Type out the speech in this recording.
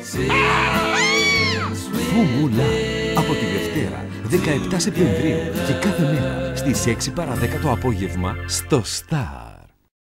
Φούμουλα. Από τη Δευτέρα, 17 Σεπτεμβρίου και κάθε μέρα στις 6 παρά 10 το απόγευμα στο Star.